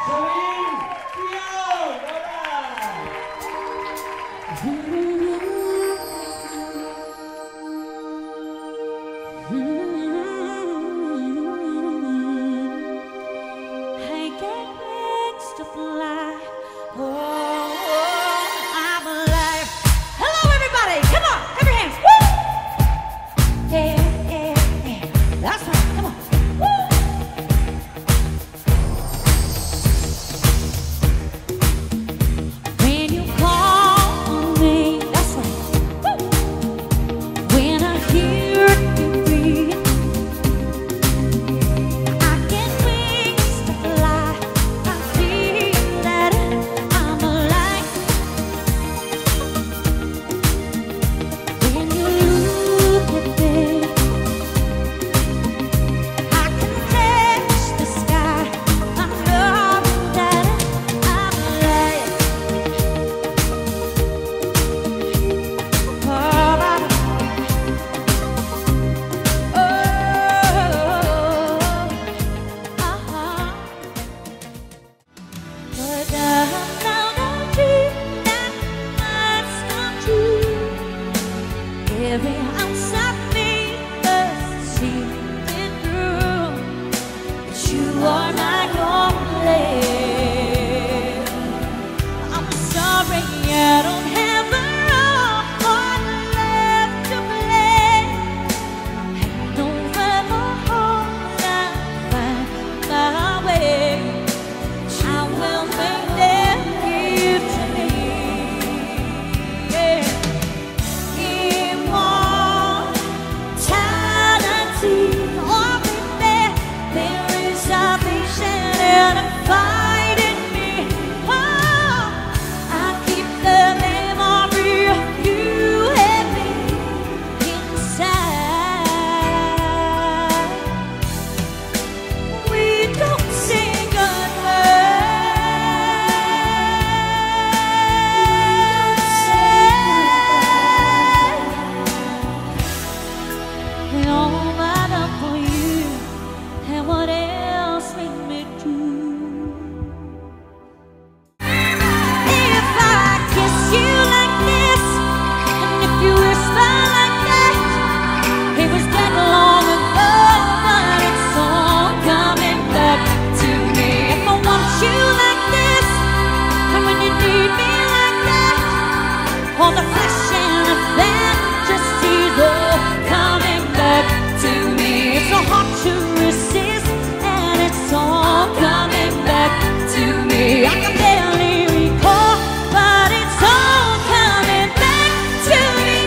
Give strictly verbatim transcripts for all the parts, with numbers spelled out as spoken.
Celine Dion. I get wings to fly. Oh, I'm alive. Hello, everybody. Come on, clap your hands. Woo! Yeah, yeah, yeah. That's right. Come on. Woo! When you call me, that's right. Woo! When I hear you breathe, I get wings to fly. I feel that I'm alive. When you look at me, I can touch the sky. I know that I'm alive. But I found a dream that must come true. Every ounce of me must see it through. But you are not only. I'm sorry I don't have a role left to play. And over the whole I find my way. I will make them give to me. Yeah. Immortality, oh baby, there is salvation and a fight in me. Oh, I keep the memory of you and me inside. We don't say goodbye. And all my love for you and what else we may do. If I kiss you like this, and if you whisper like that, it was that long ago, but it's all coming back to me. If I want you like this, and when you need me like that, all the flesh and the fantasies all coming back to me. It's so hard to resist, and it's all coming back to me. I can barely recall, but it's all coming back to me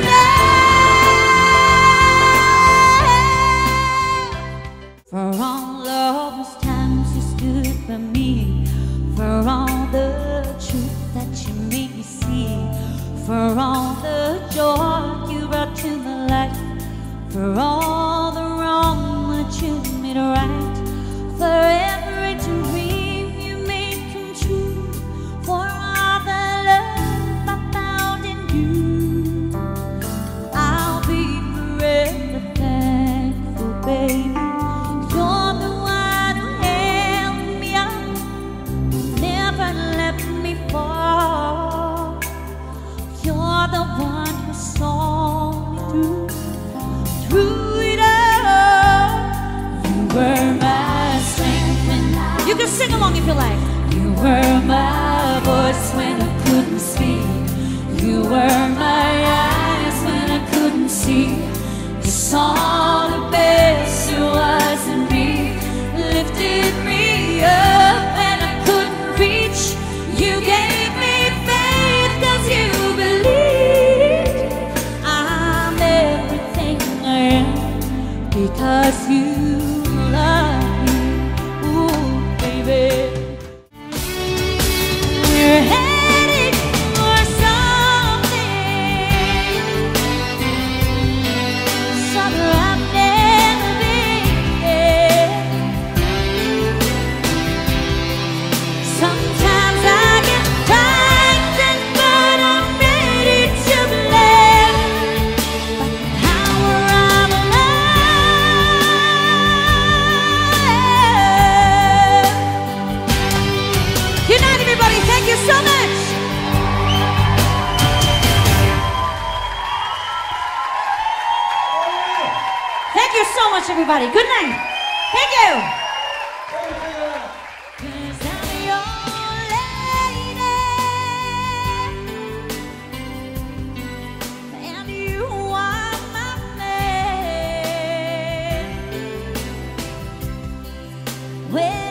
now. For all of those times you stood by me, for all the truth that you made me see, for all the joy you brought to my life, for all the wrong that you made right, for every dream you made come true, for all the love I found in you, I'll be forever thankful, baby. You're the one who held me up, never let me fall. You're the one who saw me through, through it all. You were my strength when I, you can sing along if you like. You were my voice when I couldn't speak. You were my eyes when I couldn't see. You saw the best there was in me, lifted me up when I couldn't reach. You gave me faith 'cause you believed I'm everything I am because you love me. Ooh, baby. We're heading for something, something I've never everybody. Good night. Thank you. Thank you. 'Cause I'm your lady, and you are my man. Well,